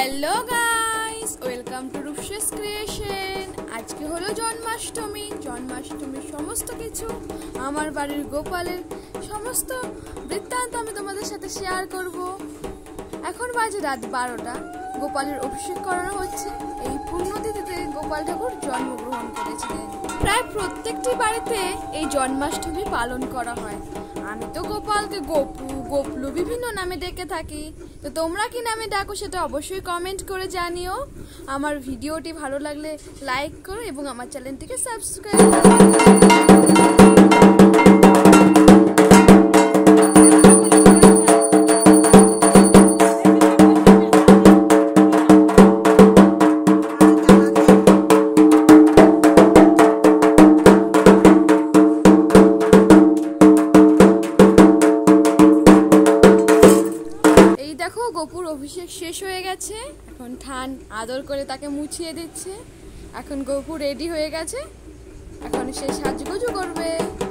Hello guys, welcome to Rupsa's creation. আজকে হলো জন্মাষ্টমী। জন্মাষ্টমীর সমস্ত কিছু আমার বাড়ির গোপালের সমস্ত বৃত্তান্ত আমি তোমাদের সাথে শেয়ার করব। এখন বাজে রাত 12টা। গোপালের অভিষেক করানো হচ্ছে। এই পুণ্যতিথিতে গোপাল ঠাকুর জন্মগ্রহণ করেছিলেন। প্রায় প্রত্যেকটি বাড়িতে এই জন্মাষ্টমী পালন করা হয়। আমি তো গোপালকে গপু, গোপলু বিভিন্ন নামে ডেকে থাকি। তো তোমরা কি নামে ডাকো সেটা অবশ্যই কমেন্ট করে জানিও। আমার ভিডিওটি ভালো লাগলে লাইক করো এবং আমার চ্যানেলটিকে সাবস্ক্রাইব করো। দেখো গোপুর অভিষেক শেষ হয়ে গেছে। এখন ঠান আদর করে তাকে মুছিয়ে দিচ্ছে। এখন গোপু রেডি হয়ে গেছে। এখন সে সাজগোজ করবে।